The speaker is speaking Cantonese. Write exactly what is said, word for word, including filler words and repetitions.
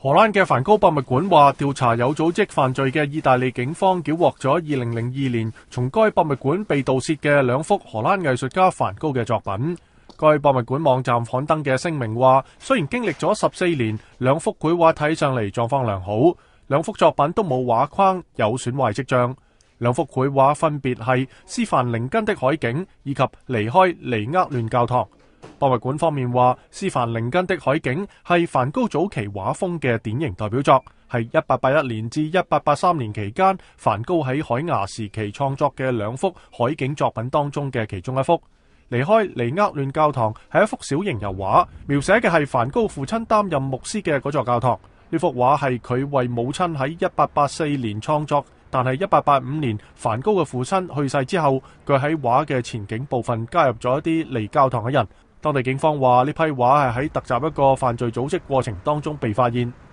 荷蘭嘅梵高博物館話，調查有組織犯罪嘅意大利警方繳獲咗二零零二年從該博物館被盜竊嘅兩幅荷蘭藝術家梵高嘅作品。該博物館網站刊登嘅聲明話，雖然經歷咗十四年，兩幅繪畫睇上嚟狀況良好，兩幅作品都冇畫框有損壞跡象。兩幅繪畫分別係斯凡靈根的海景以及離開尼厄亂教堂。博物館方面話，斯凡靈根的海景係梵高早期畫風嘅典型代表作，係一八八一年至一八八三年期間梵高喺海牙時期創作嘅兩幅海景作品當中嘅其中一幅。離開尼厄亂教堂係一幅小型油畫，描寫嘅係梵高父親擔任牧師嘅嗰座教堂。呢幅畫係佢為母親喺一八八四年創作，但係一八八五年梵高嘅父親去世之後，佢喺畫嘅前景部分加入咗一啲離教堂嘅人。當地警方話，呢批畫係喺突襲一個犯罪組織過程當中被發現。